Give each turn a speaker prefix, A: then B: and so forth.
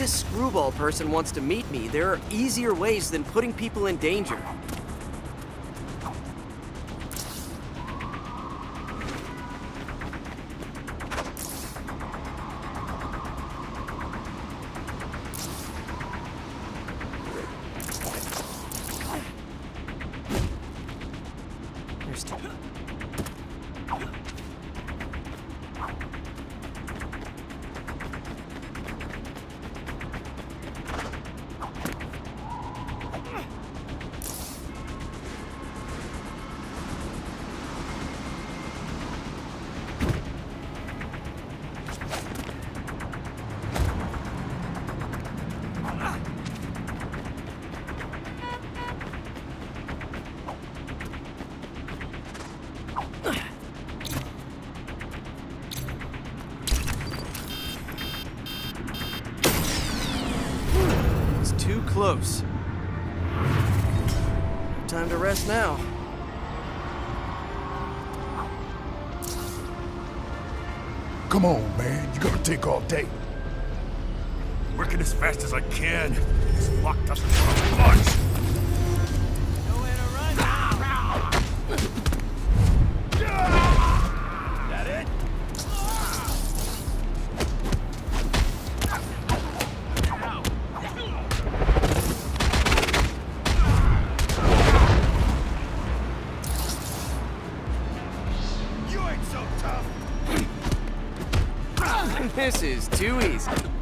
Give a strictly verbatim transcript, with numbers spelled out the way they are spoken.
A: this screwball person wants to meet me, there are easier ways than putting people in danger. There's two. Too close. Time to rest now.
B: Come on, man. You're gonna take all day.
C: Working as fast as I can. This lock doesn't run much.
A: Nowhere to run now.
C: That it?
A: This is too easy.